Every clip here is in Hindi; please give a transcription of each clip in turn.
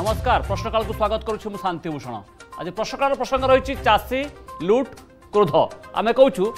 नमस्कार प्रश्नकाल को स्वागत करुछु मु शांति भूषण। आज प्रश्नकाल प्रसंग रही चाषी लुट क्रोध आमे कहूँ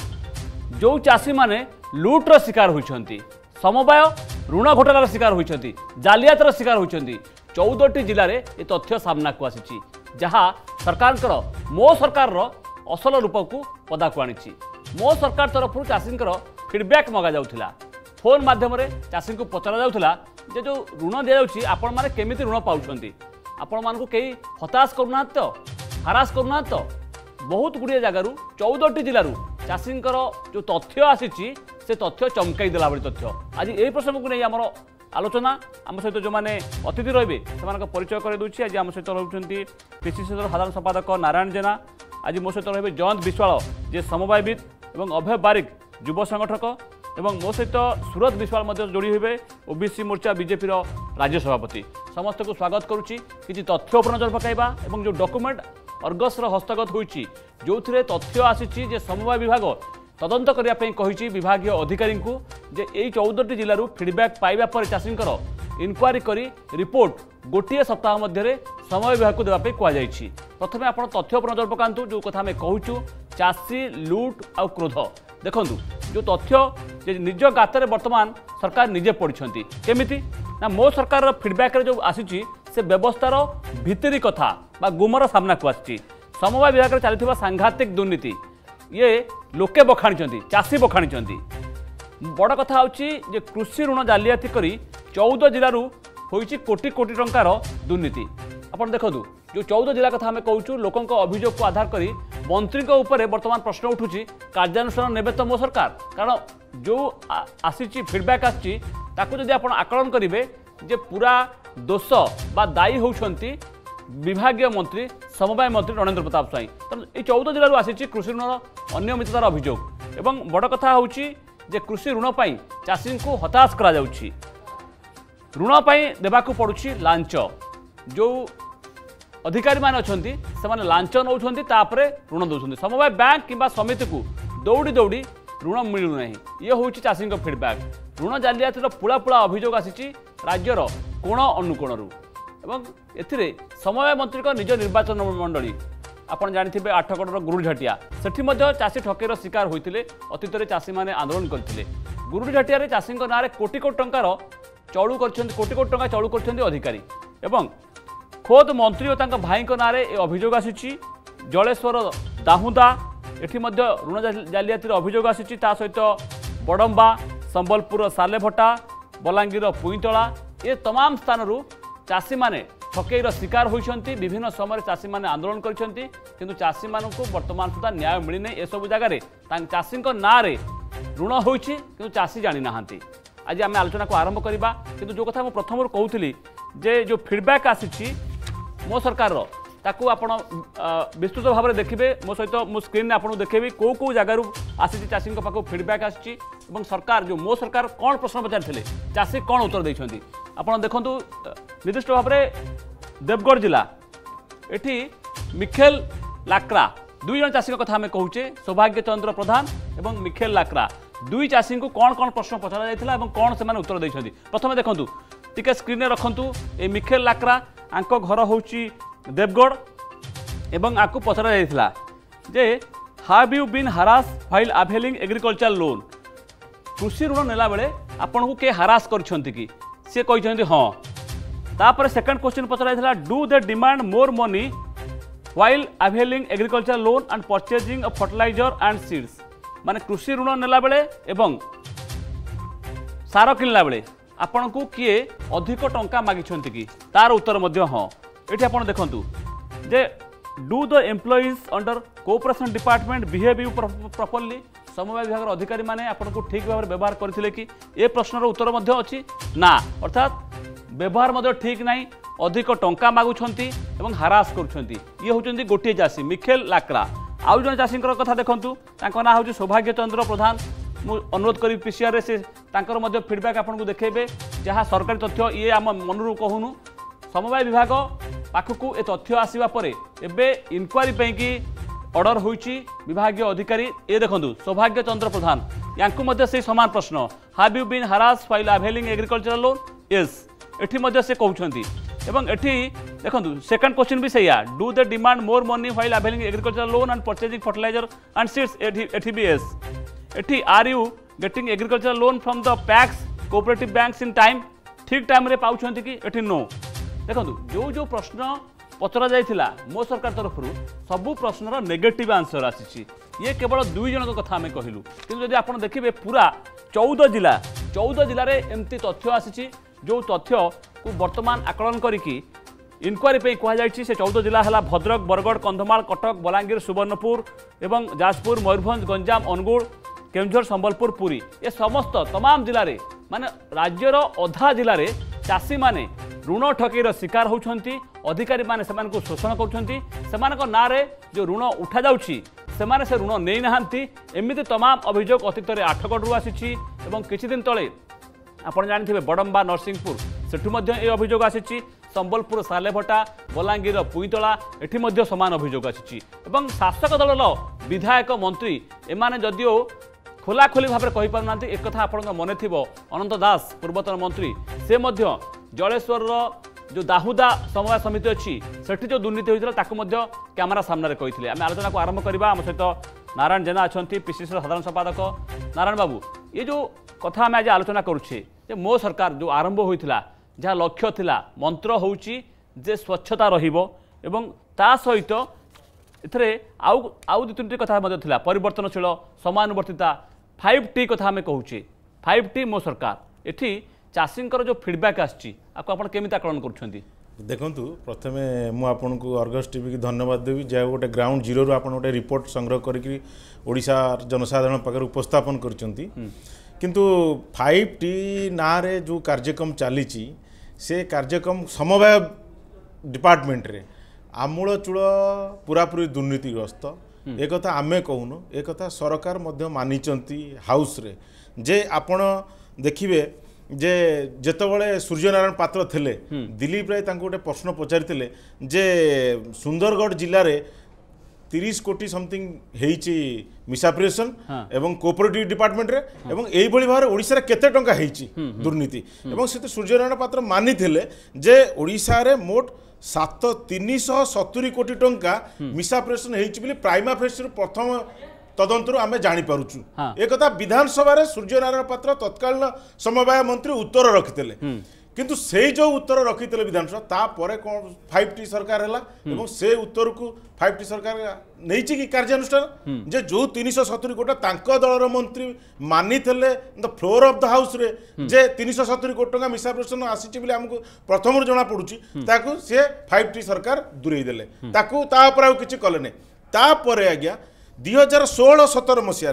जो चाषी माने लुट्र शिकार होती समवाय ऋण घोटालार शिकार होती जालियातर शिकार होती 14टी जिले में ये तथ्य सामना को आसी जहाँ सरकार मो सरकार असल रूप को पदा को आनी मो सरकार तरफ चाषी फीडबैक मगा जाउथिला फोन माध्यम चाषी को पचरा जाउथिला जे जो ऋण दि जाउछि आपण माने केमिति ऋण पाउछंती आपण मानकु केही हताश करूना तो हरास करूना तो बहुत गुड़िया जगार 14टी जिलूर चाषी जो तथ्य आसी से तथ्य चमकई देला भली तथ्य आज यही प्रसंग को नहीं आम आलोचना आम सहित जो मैंने अतिथि रही से परिचय कर दूसरी आज आम सहित रही पिसीसी साधारण संपादक नारायण जेना आज मो सहित रही जयंत विश्वाल जे समवायविद और अभय बारिक युव संगठक एवं मो सहित सूरत विश्वाल जोड़ी हुए ओबीसी मोर्चा बीजेपी राज्य सभापति समस्त को स्वागत करुच्ची कि तथ्य उपर नजर पकाइबा और जो डॉक्यूमेंट अर्गसर हस्तगत होती जो तथ्य आसी समवाय विभाग तदंत करने विभाग अधिकारी को जे यही 14टी जिलूर फीडबैक पाइबा पर चाषी इनक्वारी करी रिपोर्ट गोटे सप्ताह मध्य समय विभाग को देवाई कहुई। प्रथम आप तथ्य उपर नजर पकातु जो कथा आम कहूँ चाषी लुट आ क्रोध देखु जो तथ्य निज गातर वर्तमान सरकार निजे पड़ती केमिति ना मो सरकार फीडबैक जो आसी से व्यवस्थार भितरी कथा बा गुमर सामना को आसी समवाय विभाग चलता सांघातिक दुर्नीति ये लोके बखाणी चाषी बखाणी बड़ कथा हूँ कृषि ऋण जालियाती करी 14 जिलूर होती कोटी कोटी टंकार दुर्नीति आप देखो जो 14 जिला कथा आम कहूँ लोकों अभियोग को आधार करी मंत्री बर्तमान प्रश्न उठू कार्यानुष्ठान नेबे तो मो सरकार कारण जो आसी फीडबैक आदि आप आकलन करेंगे जे पूरा दोष बा दायी होती विभाग मंत्री समवाय मंत्री रणेंद्र प्रताप स्वाई तेणु ये 14 जिलूर आसी कृषि ऋण अनियमिततार अभियोग एवं बड़ कथा हूँ कृषि ऋण पर चाषी को हताश करा जाउछि ऋण पर देवाक पड़ुछि लांच जो अधिकारी मान अच्छे से लांच नौ ऋण दौरान समवाय बैंक किंबा समिति को दौड़ी दौड़ी ऋण मिलूना ये हूँ चाषी फीडबैक ऋण जालियातीर पुला पुला अभियोग आसी राज्यर कोण अनुकोणरू एवं एथिरे समवाय मंत्री का निज निर्वाचन मंडली आपन जानिथिबे आठगड़र गुरुझाटिया सेठी मध्य चाषी ठकेर शिकार होइतिले अतीत में चाषी माने आंदोलन करथिले गुरुझाटिया चाषी नाँ कोटी कोटी टंकार चलू करछन्ती कोटी कोटी टंका चलू करछन्ती अधिकारी एवं खोद मंत्री और तांका भाई नाँ अभियोग आसी जलेश्वर दाहुदा एठी मध्य ऋण जालियातीर अभियोग आसी सहित बड़म्बा संबलपुर सालेभटा बलांगीर पुईतला ये तमाम स्थानरू चाषी माने ठकेईर शिकार होती विभिन्न समय चाषी माने आंदोलन करछन्ती किंतु चाषी मानकु वर्तमान सुधा न्याय मिलने ए सब जगार चाषी नाँ ऋण होइछि किंतु चाषी जानी नाहांती आज आम आलोचना को आरंभ करवा किंतु जो कथा प्रथम कहूली जे जो फीडबैक आसी मो सरकार ताकू आपण विस्तृत भाव में देखिए मो सहित मो स्क्रीन आपको देखेबी कौ कौ जगार आसी चाषी पाक फीडबैक आसी सरकार जो मो सरकार कौन प्रश्न पचारि चाषी कौन उत्तर देते आप देखु निर्दिष्ट भाव में देवगढ़ जिला एटी मिखेल लाक्रा दुई जन चाषी कथा आम कहूचे सौभाग्य चंद्र प्रधान और मिखेल लाक्रा दुई चाषी को कौन कौन प्रश्न पचरा जाता कौन से उत्तर देते प्रथम देखूँ टिके स्क्रीन रखु ये मिखेल लाक्रा आंक घर हूँ देवगढ़ एवं आपको पचरा जाइथिला जे have you been harass while availing agriculture loan कृषि ऋण नेला बेले आपन को के हरास करछंती कि से कहते हाँ तापर सेकंड क्वेश्चन पचरा जाइथिला do they demand more money while availing agriculture loan and purchasing of fertiliser and seeds माने कृषि ऋण नेला बेले एवं सार किनला बेले आपन को किए अधिक टंका मागिछंती कि तार उत्तर मध्य हाँ ये आप देखु जे do the employees under cooperation department behave you properly समवाय विभाग अधिकारी माने आपको ठीक भाव में व्यवहार करथिले कि ए प्रश्नर उत्तर मध्य अच्छी ना अर्थात व्यवहार मध्य ठीक नहीं अधिक टंका मागुछंती एवं हरास करुछंती ये होचंती गोटे चाषी मिखेल लाक्रा आउ जन चाषी कथा देखंतु तांको ना होची सौभाग्य चंद्र प्रधान मु अनुरोध करी पीसीआर से तांकर मध्य फीडबैक आपको देखेबे जहाँ सरकारी तथ्य ये आम मनरू कहूनु समवाय विभाग पाखकू ए तथ्य आसवा पर एवं इनक्वारी की ऑर्डर होइछि विभागीय अधिकारी ये देखंतु सौभाग्य चंद्र प्रधान यांकु मध्य से समान प्रश्न have you been harass while availing agriculture loan yes एठी मध्य से कहउछंती एवं एठी देखंतु सेकंड क्वेश्चन भी सैया do they demand more money while availing agriculture loan and purchasing fertiliser and seeds एठी भी एस एठी are you getting agriculture loan from the PACS cooperative banks in time ठीक टाइम रे पाउछंती कि एठी नो देखंतु जो जो प्रश्न पचरा जाइथिला मो सरकार तरफ सबू प्रश्नर नेगेटिव आंसर आसी ये केवल 2 जन कथा आम कहलु कि जब आप देखिए पूरा 14 जिले में एमती तथ्य आसी जो तथ्य को वर्तमान आकलन करी इनक्वारी कहुई से 14 जिला है भद्रक बरगड़ कंधमाल कटक बलांगीर सुवर्णपुर एवं जाजपुर मयूरभंज गंजाम अनुगुल केन्दुझर संबलपुर पुरी ये समस्त तमाम जिले में माने राज्यर अधा जिले में चाषी माने ऋण ठकीर शिकार होती अधिकारी माने सेमानकु शोषण कर ना जो ऋण उठा जाउछि सेमाने से ऋण नहीं नहांती एमिति तमाम अभियोग अतीत में आठगढ़ आसी किछि दिन तले आपण जानिथिबे बडम्बा नरसिंहपुर सेठु मध्य ए अभियोग आसी संबलपुर सालेभटा बलांगीर पुईतला एठी मध्य समान अभियोग आसी शासक दलर विधायक मंत्री एमाने जदिओ खोलाखोली भाव में कहीपर ना एक कथा आप मन थी अनंत दास पूर्वतन मंत्री से मध्य जलेश्वर जो दाहुदा समवाय समिति अच्छी सेठी जो दुर्नीति होता कैमेरा सामने कही आम आलोचना को आरंभ करवा आम सहित नारायण जेना अच्छा पीसीसी साधारण संपादक नारायण बाबू ये जो कथा आम आज आलोचना करुचे मो सरकार जो आरंभ होता जहाँ लक्ष्य थिला मंत्र होउची जे स्वच्छता रहिबो एवं ता सहित इथरे आउ दु तीन कथा थिला परिवर्तनशील समानुवर्तिता 5T कथा आम कहूचे 5T मो सरकार एठी चाषींकर जो फीडबैक आछि आपको आपण केमिता आकलन करूछंती देखंतु प्रथमे मु आपन को अर्गस टीवी की धन्यवाद देवी जे गोटे ग्राउंड जीरो रो आपन गोटे रिपोर्ट संग्रह करिकि ओडिशा जनसाधारण पाकर उपस्थापन करचंती किंतु 5T ना रे जो कार्यक्रम चलीची से कार्यक्रम समवाय डिपार्टमेंट रे आमूल चूल पूरापूरी दुर्नीतिग्रस्त एक कथा आमे कहूनु एक कथा सरकार मध्य मानिचंती हाउस रे जे आपण देखिबे जे जेतबळे सूर्यनारायण पात्र थिले दिलीप राय तांको गोटे प्रश्न पचारिथिले जे सुंदरगढ़ जिल्ला रे 30 कोटी समथिंग हेइची मिसअप्रिएशन एवं कोऑपरेटिव डिपार्टमेंट रे एवं एई भली भारे ओडिसा रे केते टंका हेइची दुर्नीति एवं से सूर्यनारायण पात्र मानिथिले जे ओडिसा रे मोट 370 कोटी टंका मिसअप्रिएशन हेइची बिली प्राइमा फेस प्रथम तदंतर आम जापरु एक विधानसभा सूर्यनारायण पात्र तत्कालीन समवाय मंत्री उत्तर रखिते किंतु से जो उत्तर रखिते विधानसभा तापर कौन 5T सरकार है से उत्तर को 5T सरकार नहीं कि कार्यानुष्ठान जे जो 370 कोटी तांको दलर मंत्री मानी the floor of the house रे जे 370 कोटी टंका मिसअप्रिएशन आसी बोली आमको प्रथम जना पड़ुची ताकू से 5T सरकार दूरेई देले ताकू ता ऊपर आ किछि कले नै तापर आज्ञा 2016-17 मसीह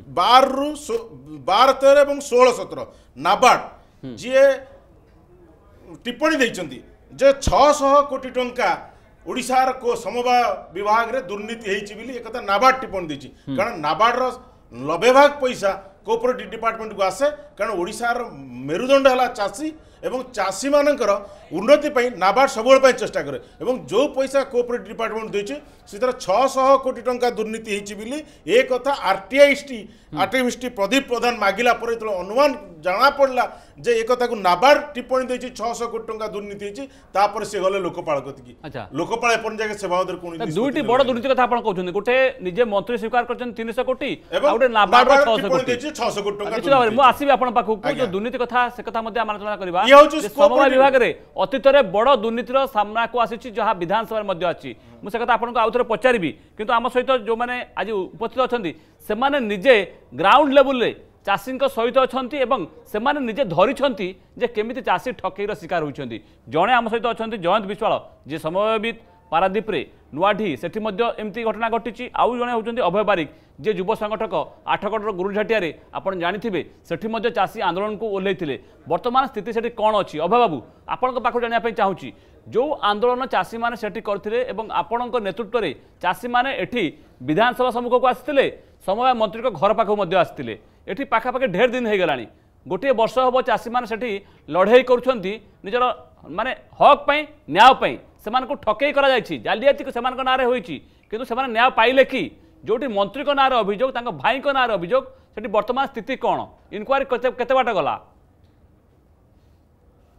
12-13 और 16-17 नाबार्ड जी टिप्पणी देइचंती जे 600 कोटी टंका ओडिशार को समवाय विभाग रे दुर्नीति हेइची बिली एकता नाबार्ड टिप्पणी देइची कारण नाबार्ड रो 90% पैसा कोऑपरेटिव डिपार्टमेंट को आसे कारण ओडिशार मेरुदंड हला चासी एवं चाषी मानकर उन्नति पई नाबार्ड सबुल पई चेष्टा करे एवं जो पैसा कोऑपरेटिव डिपार्टमेंट देछि सितर 600 कोटी टंका दुर्नीति हेछि बिली एक कथा आरटीआईएसटी प्रदीप प्रधान मागिला पर तो अनुमान जाना पड़ला जे एक कथा को नाबार्ड टिप्पणी देछि 600 कोटी टंका दुर्नीति हेछि तापर से गले लोकपाल कति की लोकपाल अपन जगह सेवा दर कोनी दुईटी बड़ दुर्नीति कथा आपण कहउछन गोटे निजे मंत्री स्वीकार करछन 300 कोटी आ गोटे नाबार्ड 600 कोटी 600 कोटी टंका मु आसीबे आपण पाखु जो दुर्नीति कथा से कथा मध्ये आलोचना करबा समवाय विभाग रे अतीत रे बड़ दुर्नीतिर सामना को आसी जहाँ विधानसभा मध्य आछि मुझे कथा आपको आउ थे पचारि किंतु आम सहित जो मैंने आज उपस्थित अच्छा से माने निजे ग्राउंड लेवल रे चाषी सहित अच्छा से माने निजे धरी जे केमिति चाषी ठकेईर शिकार होती जड़े आम सहित अच्छा जयंत विश्वाल जी समवायविद पारादीप रे नुआढ़ी सेठी मध्य एमती घटना घटी आउ जड़े होती अभय बारिक जे युव संगठक आठगढ़ गुरुझाटिया आपड़ जानी सेठी मध्य चाषी आंदोलन को ओह्लैथिले वर्तमान स्थिति सेठी कौन अच्छी अभय बाबू आपण पाखु जानापी चाहूँगी जो आंदोलन चाषी मैंने सेठी करथिले एवं आपण नेतृत्व में चाषी मैंने एठी विधानसभा सम्मुख को आसते समवाय मंत्री को घर पाखु मध्य आसते एठी पाखापाखि ढेर दिन हो गलानी गोटे वर्ष हम चाषी मैंने सेठी लड़ाई करुछंती निजर माने हक पई न्याय पई सेमान को ठकेई करा जायछि जालियाती सेमान नारे होईछि किंतु सेमान न्याय पाइले कि जोटी मंत्री को नारे अभियोग तांको भाई को नारे अभियोग सेठी वर्तमान स्थिति कौन इनक्वारी केते बाट गला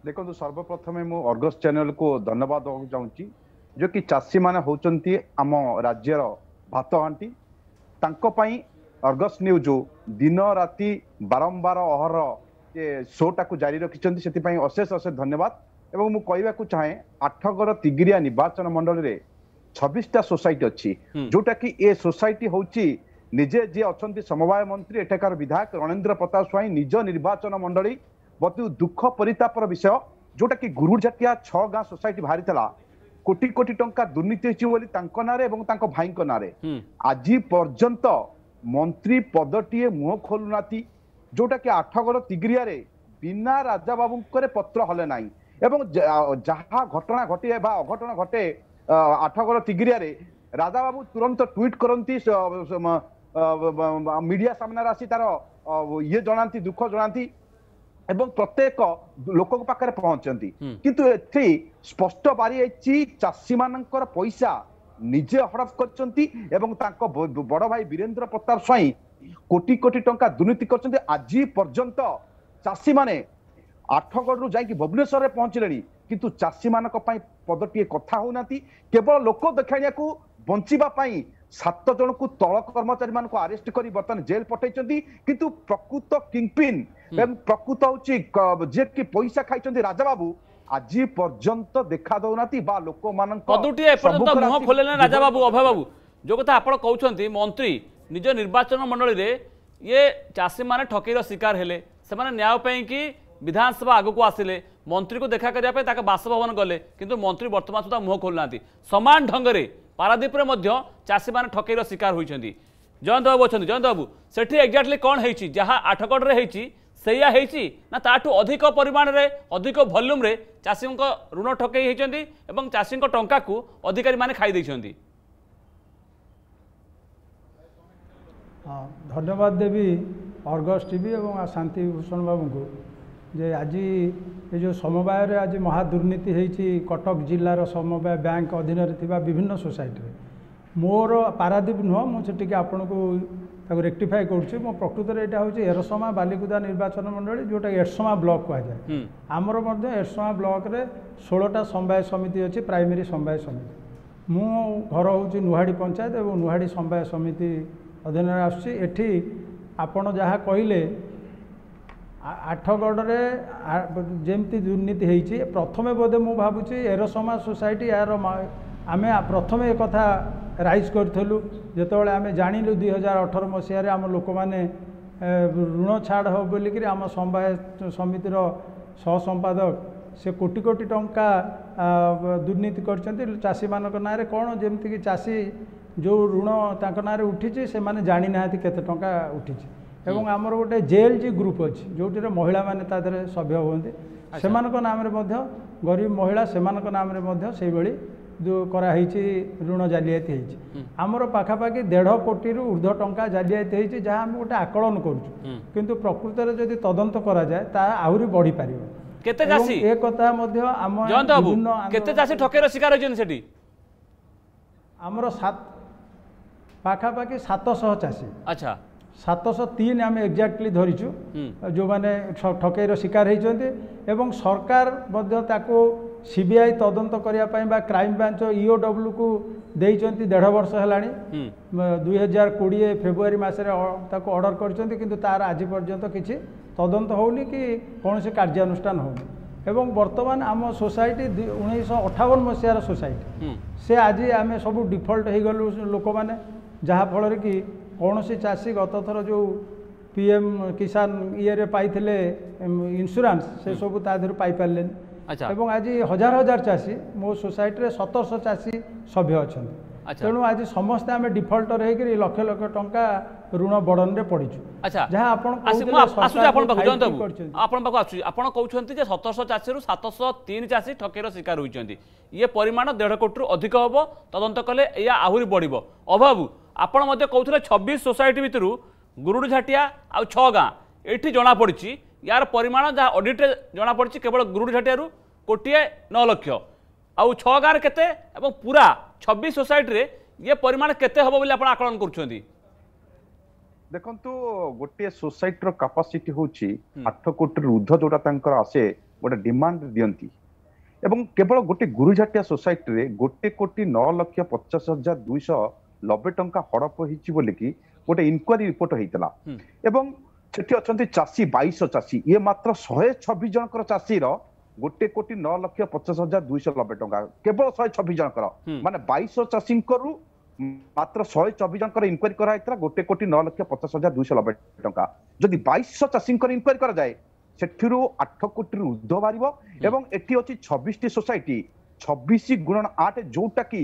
देखो सर्वप्रथमे मु अर्गस चैनल को धन्यवाद देना चाहूँगी जो कि चाषी माने होचंती आम राज्यर भात हांटी तांको पई अर्गस न्यूज दिन राति बारंबार अहर शोटा को जारी रखिंट से अशेष अशेष धन्यवाद। एवं मु कहवाक चाहे आठगड़ तिगिरिया निर्वाचन मंडल रे 26टा सोसाइटी अच्छी जोटा कि ए सोसाइटी होची निजे जे अच्छा समवाय मंत्री एठाकार विधायक रणेंद्र प्रताप स्वाई निज निर्वाचन मंडली बहुत दुख परितापर विषय जोटा कि गुरुझाटिया 6 गाँ सोसाइटी बाहरी कोटी कोटी टंका दुर्नीति होती नारे एवं भाई नारे आज पर्यंत मंत्री पदटीए मुह खोलुना जोटा कि आठगड़ तिगिरिया बिना राजा बाबू पत्र हले ना एवं जहाँ घटना घटे अघटना घटे आठगड़ तिगिरिया राजा बाबू तुरंत ट्वीट करती मीडिया सामने आसी तार ये जनाती दुख जनाती एवं प्रत्येक लोक पाखे पहुंचती किंतु एथि स्पष्ट बारी चाषी मानकर पैसा निजे हड़प कर बड़ भाई वीरेंद्र प्रताप स्वाई कोटी कोटी टंका दुर्नीति कर आज पर्यंत चाषी माने आठगड़ रु जाकि भुवनेश्वर में पहुंचले किंतु चाषी मानक पदटीए कथा होना केवल लोक देखाणिया को बंचाई 7 जन को तल कर्मचारी मान को अरेस्ट कर बर्तमान जेल पठाई किंतु प्रकृत किंगपिन प्रकृत हूँ जे कि पैसा खाई राजा बाबू आज पर्यंत देखा दौना लोक मान मुह खोले राजा बाबू अभय बाबू जो कथा आप कहते मंत्री निज निर्वाचन मंडल में ये चाषी मैंने ठकईर शिकार हेले से न्याय कि विधानसभा आगक आसिले मंत्री को देखा करने बासभवन गले किंतु मंत्री वर्तमान सुधा मुह खोलना सामान ढंग से पारादीप चाषी मैंने ठकईर शिकार होती जयंत बाबू अच्छा जयंत बाबू से एक्जाक्टली कौन है जहाँ आठगढ़ सैया ना ताठू अधिक परिमाण रे अधिक वॉल्यूम रे चाषी ऋण ठकई होती चाषी टंका को अधिकारी माने खाई देछंती। हाँ धन्यवाद देवी अर्गस टीवी और शांति भूषण बाबू को जे आज ये जो समवाय रे आज महादुर्नीति होती कटक जिलार समवाय बैंक अधीन विभिन्न सोसाइटी मोर पारादीप नुह मुझे आपण को रेक्टिफाई करुच्छे मो प्रकृत में यहाँ हूँ एरसमा बालिकुदा निर्वाचन मंडली जोटा एरसमा ब्लॉक कहुए आमर एरसमा ब्लॉक रे 16टा समवाय समिति अच्छी प्राइमरी समवाय समिति मो घर हूँ नुहाड़ी पंचायत और नुहाड़ी समवाय समिति अधीन आसुच्छी आपण जहाँ कहले आठगढ़ जमती दुर्नीति होती प्रथमे बोधे मु भावुची एरसमा सोसाइटी यार आमे प्रथमे एक कथा राइज करूँ जितेबाला आम जाणिलु 2018 मसीह आम लोक मैंने ऋण छाड़ हो बोलिकी आम समवाय समितिर सहसंपादक से कोटी कोटी टंका दुर्नीति कर चाषी मान ना कौन जमीक चाषी जो ऋण तांको नारे उठी से माने जानी ना केते टंका उठी एवं आमर गोटे जेएलजी ग्रुप अच्छी जो महिला माने तादरे सभ्य होती से नाम गरीब महिला से नाम से जो कराई ऋण जालियाती होती आमर पाखापाखि 1.5 कोटी ऊर्ध्व टंका जालियाती होती जहाँ आम गोटे आकलन करूँ किंतु प्रकृत में जदि तदंत करा जाए ता आहुरी बढ़ी पारिबो केते चासी ए कथा मध्ये आम जयंत बाबू केते चासी ठकेर शिकार होजन सेठी आमर 7 पाखापाखि 700 चासी अच्छा 703 आम एक्जाक्टली धरीचु जो माने ठकेर शिकार होती एवं सरकार सीबीआई तदंत करने क्राइम ब्रांच ईओडब्ल्यू को देइचंती 1.5 वर्ष है 2020 फेब्रुआरी मसरे ऑर्डर कर तार आज पर्यंत किसी तदंत होनी कि कौन से कार्यानुष्ठान होनी एवं वर्तमान आम सोसाइटी 1958 मसीहार सोसाइटी से आज आम सब डिफल्ट हो गलु लोक मैंने जहाँफल कि कौन सी चाषी गत थर जो पीएम किसान ये पाई इंश्योरेंस से सब तादेह पाई पारे एवं आज हजार हजार चाषी मो सोसाइटी 1700 चाषी सभ्य अच्छा तेणु आज समस्ते आम डिफल्टर होकर लक्ष लक्ष टंका ऋण बर्डन में पड़ीचु जहाँ आप कहते 1700 चाषी 703 चाषी ठकेर शिकार होती ये परिमाण 1.5 कोटी अधिक हम तदंत कले या आहरी बढ़ अभाव आपड़ कहते 26 सोसाइटी भितर गुरुडीझाटिया आ 6 गाँ ये जमापड़ी यार परिमाण जहाँ ऑडिट जमापड़ी केवल गुरुडीझाटिया कोटिए 9 लाख आउ 6 गाँव केते एवं पूरा 26 सोसाइटी रे ये परिमाण केते हबो बोली आपण आकलन करछंती देखंतु गोटे सोसाइटी रो कैपेसिटी होची 8 कोटी ऊर्ध्व जोटा तांकर आसे गोटे डिमांड दियंती एवं केवल गोटे गुरुझाटिया सोसाइटी रे 1,50,50,290 टंका हड़प होईची बोली कि गोटे इनक्वारी रिपोर्ट होईतला एवं सेठी अछंती चासी 2200 चासी ये मात्र 126 जनकर चासी रो 1,09,50,290 टंका केवल 126 जनकर माने 2200 चासी करू मात्र 124 जनकर इनक्वारी करा हैतला 1,09,50,290 टंका जदि 2200 चासी इनक्वारी करा जाए सेठिरु 8 कोटी ऊर्ध्व बारिबो एवं एठी अछि 26 टी सोसाइटी 26 गुणन 8 जोटा कि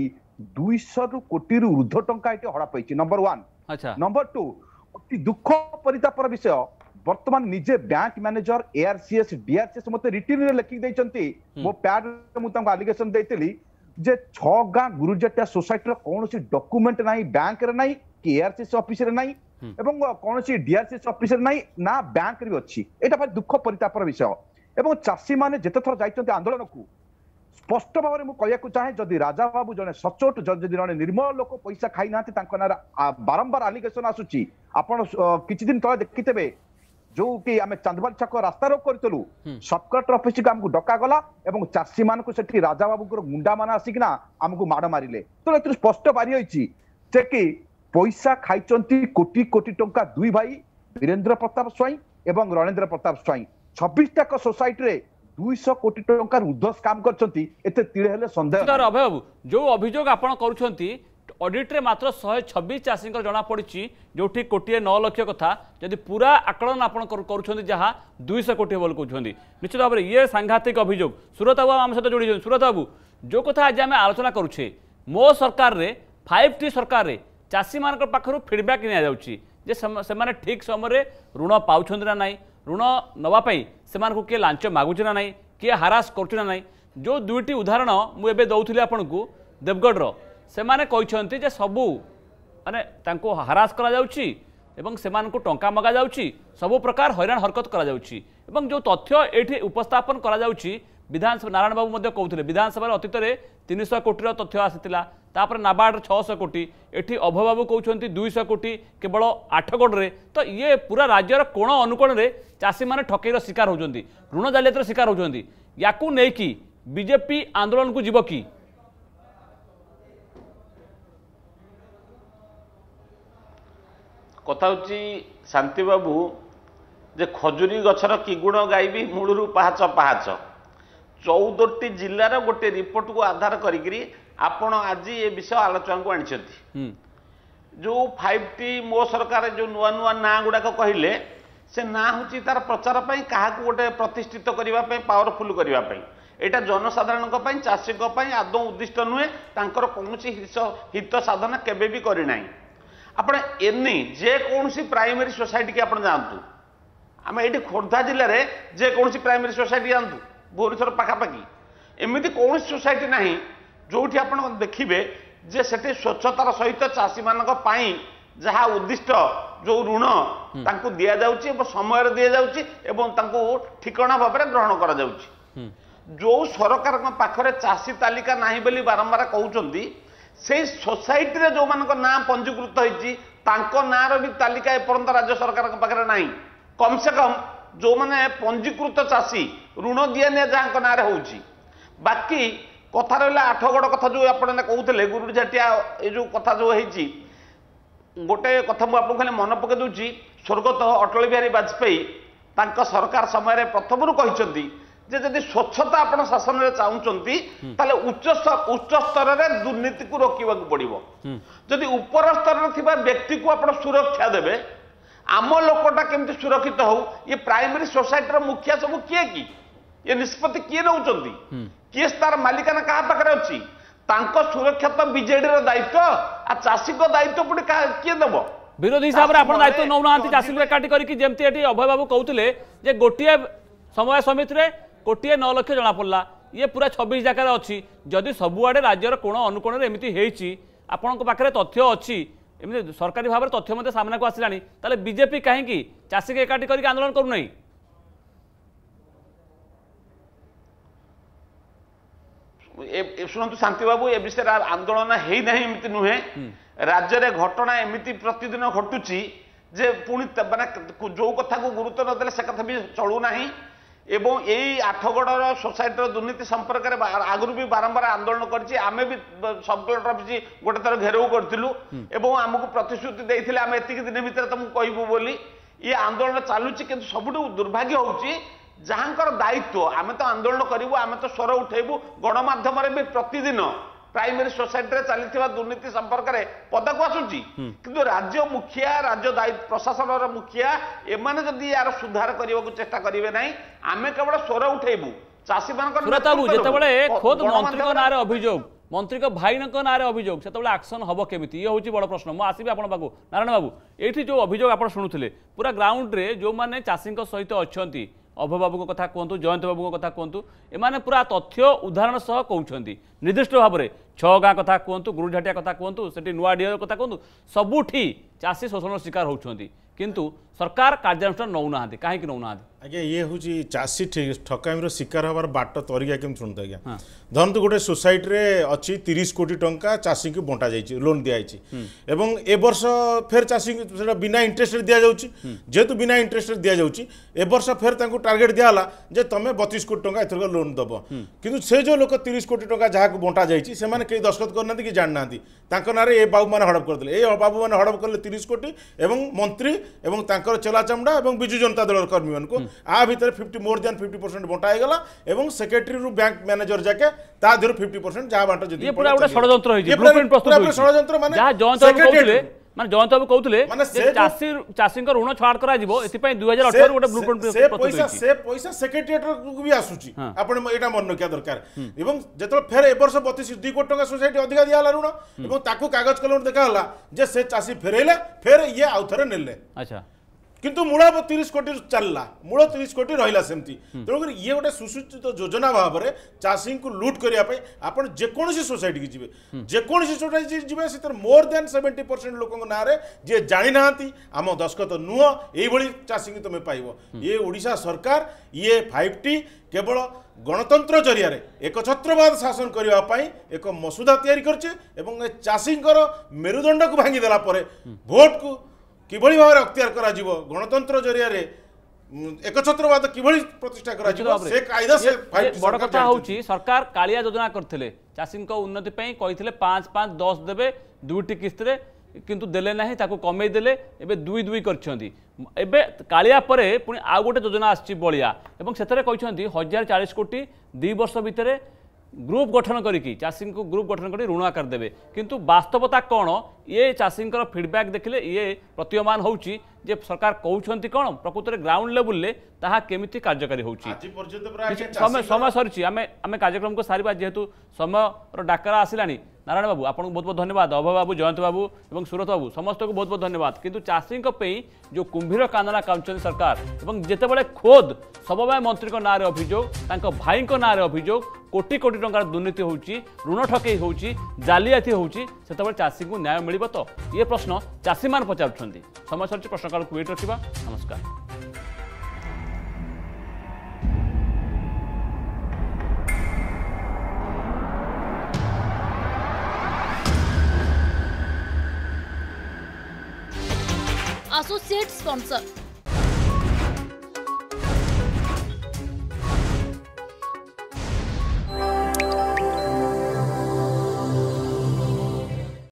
200 कोटी ऊर्ध्व टंका एठी हड़प होईची नंबर 1 अच्छा नंबर 2 अति दुख परितापर विषय वर्तमान निजे बैंक मैनेजर एआरसीएस डीआरसीएस मते रिटर्न रे लिखि दैचंती मो पैड मु तंग एलिगेशन दैतली जे 6 गां गुरुजटिया सोसाइटी रो कोनोसी डॉक्यूमेंट नाही बैंक रे नाही कि एआरसीएस ऑफिस रे नाही एवं कोनोसी डीआरसीएस ऑफिस रे नाही ना बैंक रे अछि एटा भारी दुख परितापर विषय एवं चासी माने जते थर जाइचंती आंदोलन को स्पष्ट भाव में मुझे चाहे जदि राजा बाबू जने सचोट जदि जने निर्मल लोक पैसा खाई ना बारंबार आलिगेशन आसुची आपण किछि दिन तले देखितेबे जो कि आमे चांदबाल छक रास्ता रोक करतलु सब कलेक्टर ऑफिस को हमको डका गला एवं चासी मान को सेठी राजा बाबू को मुंडा मान आसिकना हमको माड़ मारिले तो एत स्पष्ट बारी होईची जे कि पैसा खाइचंती कोटी कोटी टंका दुई भाई वीरेंद्र प्रताप स्वाई एवं रणेंद्र प्रताप स्वाई 26 टाक सोसाइटी रे 200 कोटी टंका ऊर्ध्व काम करछंती एते तिळे हेले संदेह अभय बाबू जो अभियोग आपण करूछंती ऑडिट रे मात्र 126 चासी जना पड़ी जोठी कोटी 9 लाख कथा जदि पूरा आकलन आपण करूछंती जहा 200 कोटी बोल कहउछंती निश्चित भाव में ये सांघातिक अभियोग सुरत बाबू आम सहित जोड़ी सुरत बाबू जो कथा आज आम आलोचना करुछे मो सरकार रे 5T सरकार रे चासी मान पाखरु फीडबैक निया जाउची जे से माने ठीक समय ऋण पाउछंती ना नाही ऋण नवा पई सेमान को किए लांच मागुची ना नहीं किए हारास करुची ना नहीं जो दुईटी उदाहरण मुझे दौली आपन को देवगढ़ से माने कहते जे सबू माने तांको हारास करा जाउची एवं सेमान को टंका मगा जाउची सबु प्रकार हैरान हरकत करा जाउची एवं जो तथ्य एठी उपस्थापन करा जाउची विधानसभा नारायण बाबू मध्य कहते विधानसभा अतीत 300 कोटी तथ्य आसीतिला तापर नाबार्ड 600 कोटी एठी अभय बाबू कहते 200 कोटी केवल 8गढ़ रे तो ये पूरा राज्यर कोण अनुकोण रे चासी माने ठकेईर शिकार होउचंती ऋण जालियातिर शिकार होउचंती याकू नेकी बीजेपी आंदोलन को जीव की कथा होची शांति बाबू जे खजुरी गछर कि गुण गाइबी मूलरू पहाच पहाच 14टी जिल्लार गोटे रिपोर्ट को आधार करी आपण आज ये विषय आलोचना को आनी जो 5T मो सरकार जो नुआ नुआ ना गुड़ाक कहले से ना हूँ तार प्रचार क्या गोटे प्रतिष्ठित करने पावरफुल करने यहाँ जनसाधारण चाषी आदौ उद्दिष्ट नुहे तांकर कौन हित साधना केबे भी करना आपण एनी जेकोसी प्राइमरी सोसाइटी की आप जातु आम ये खोर्धा जिले में जेकोसी प्राइमरी सोसाइटी जातु भुवनेश्वर पाखापाखि एमती कौन सोसाइटी ना जो आप देखिए जे सेठी स्वच्छतार सहित चाषी मान जहाँ उद्दिष्ट जो ऋण तांको दिया जाउची समय दिया जाउची एवं तांको ठिकाना भाव में ग्रहण करा जाउची जो सरकार पाखरे चाषी तालिका नाही बोली बारंबार कहउचंदी से सोसाइटी रे जो मान ना पंजीकृत होईची तांको नार भी तालिका एपर्यंत राज्य सरकार पाखरे नाही कम से कम जो माने पंजीकृत चाषी ऋण दिया निया जहाँ ना होउची बाकी कथा रहा 8गढ़ कथा जो आप कहते गुरुझाटिया ये जो कथा जो है गोटे कथा मुझे आपको खाली मन पकई दूसरी स्वर्गत अटल बिहारी वाजपेयी सरकार समय प्रथम कहते जदि स्वच्छता आप शासन में चाहते ताले उच्च स्तर में दुर्नीति को रोकवा पड़ो जदि उपर स्तर में व्यक्ति को आप सुरक्षा देवे आम लोकटा केमती सुरक्षित हो ये प्राइमरी सोसाइटी मुखिया सब किए कि ये निष्पत्ति किए नौ किए तार मालिकाना क्या पाखे अच्छी सुरक्षा तो बीजेडी दायित्व आ चाषी दायित्व पुणी किए देव विरोधी हिसाब से आप दायित्व नौना चाषी को एकाठी करके जमती अभय बाबू कहते जे गोटे समय समिति में 1.9 लाख जना पड़ा ये पूरा 26 जगह अच्छी जदि सबुआड़े राज्यर कोण अनुकोण एमती आपण पाखे तथ्य अच्छी एमती सरकारी भाव में तथ्य मत सामना को आसला ताले बीजेपी कहीं चाषी को एकाठी करके आंदोलन करूना शुणु शांति बाबू ए विषय आंदोलन है ना एमती नुहे राज्य में घटना एमती प्रतिदिन घटुची जे पुणी माने जो कथा को गुरुत्व नदेले से कथा भी चलू ना एवं यही आठगड़र सोसाइटी दुर्नीति संपर्क में आगुरी भी बारंबार आंदोलन करछि आमे भी सब कलेक्टर ऑफिस गोटे थर घेराव करथिलु एवं आमको प्रतिश्रुति देइथिले आमे एतिक दिन भितर तुमको कहबू बोली ये आंदोलन चालुछि किंतु सबुठु दुर्भाग्य होउछि जहाँकर दायित्व आमे तो आंदोलन करिवु आमे तो स्वर उठेबु गणमाध्यम रे भी प्रतिदिन प्राइमरी सोसाइटी रे चली दुर्नीति संपर्क में पदक आसुची किंतु राज्य मुखिया राज्य दायित्व प्रशासन मुखिया एमाने जदि यार सुधार करने को चेष्टा करेंगे ना आम केवल स्वर उठेबू चाषी मान खोद मंत्री ना अभियोग मंत्री भाई ना अभियोग से एक्शन हम केमी ये हूँ बड़ प्रश्न मुझे आसबि आप नारायण बाबू ये जो अभियोग आप शुणुले पूरा ग्राउंड रे जो मैंने चाषी सहित अच्छा अभय बाबू कथा कहतु जयंत बाबू कथा कहतु एमाने पूरा तथ्य उदाहरण सह कहते निर्दिष्ट भाव में 6 गाँ कथा कहतु गुरुझाटिया कथा कहतु से नुआ डीह कथा कहतु सबुठी चाषी शोषण शिकार होती किंतु सरकार कार्यानुष्ठान नौना कहीं नौना आज्ञा ये हूँ चाषी ठकामी शिकार हबार बाट तरीका केम शुणु आज्ञा धरतु गोटे सोसाइटी रे अच्छी 30 कोटी टंका चाषी को बंटा जाइए लोन दिखाई एवं ए वर्ष फेर चाषी बिना इंटरेस्ट दि जाऊँगी जेहेतु बिना इंटरेस्ट दि जाऊँगी ए वर्ष फेर टार्गेट दिहला जे तुम 32 कोटी टंका एथर लोन दब किंतु से जो लोक 30 कोटी टंका जहाँ बंटा जाइए से कई दस्तखत करना कि जानना ना ए बाबू मैंने हड़प करते ए बाबू मैंने हड़प कले 30 कोटी एवं मंत्री एवं तांकर चला चमड़ा एवं बिजु जनता दल कर्मी मान आ भितर 50% बंटा गला एवं सेक्रेटरी रु बैंक मैनेजर जाके ता देर 50% जहाँ बांट जदी ये पूरा षड्यंत्र होई ब्लूप्रिंट प्रस्तुत होई षड्यंत्र माने जहाँ जयंत बाबू कहउतले माने जयंत बाबू कहउतले चाषी ऋण छाड़ करा जिवो एतिपई 2018 गोटे ब्लूप्रिंट प्रस्तुत से पैसा सेक्रेटरीट को भी आसुची आपण एटा मन रखिया दरकार एवं जेतो फेर ए वर्ष 2 कोटी टका सोसाइटी अधिका दिया ऋण एवं ताकू कागज कलम देखा हला जे से चाषी फेरेले फेर ये आउथरे नेले अच्छा किंतु मूल 30 कोटी चलला मूल 30 कोटी रहिला सेमती तेणुक ये गोटे सुसूचित योजना भाव में चाषी को लुट करने आप जेकोसी सोसाइटी की जी जेकोसी सोसाइटी जी से मोर देन 70% लोक ना जी जानी ना आम दस्खत नुह ये चाषी की तुम पाइब ये ओडिशा सरकार ये 5T केवल गणतंत्र जरिया एकछत्रवाद शासन करने एक मसुदा तैयारी कर चाषी मेरुदंड को भांगीदेला भोट को किभली भाव अख्तियार करा जीवो गणतंत्र जरिया रे एकछत्रवाद किभली प्रतिष्ठा करा जीवो से कायदा से बड़ कथा होची सरकार कालिया योजना करथिले चाषी को उन्नति पई कहिथिले 5-5-10 देबे दुईटी किस्त रे किंतु देले नाही ताको कमेई देले एबे 2-2 करछंती एबे कालिया परे पुनी आ गोटे योजना आछि बलिया एवं सेतरे कहिसंती 1040 कोटी 2 वर्ष भितरे ग्रुप गठन करिकी चाषी को ग्रुप गठन कर ऋण आकार देवे किंतु वास्तवता कौन ये चाषी फीडबैक देखिले ये प्रतीयमान होउची जे सरकार कहउछंती कौन प्रकृत में ग्राउंड लेवल ले ताहा केमिति कार्यकारी होउची समय सरी आम कार्यक्रम को सारिबा जेहेतु समय डाकरा आसिलानी नारायण बाबू आपको बहुत बहुत धन्यवाद अभय बाबू जयंत बाबू और सूरत बाबू समस्त को बहुत बहुत धन्यवाद किंतु चाषी जो कुंभीर कांदना काउंचन सरकार और जितेबाला खोद सबवाय मंत्री ना अभियोग भाई ना अभियोग कोटी कोटी टंकार दुर्नीति होउची ऋण ठकई होउची जालियाती होउची सेतबेले चाषी को न्याय मिलिबो तो ये प्रश्न चाषी मान पचारुछंती समय सरची प्रश्नकाल को वेट रखिबा नमस्कार। Associate sponsor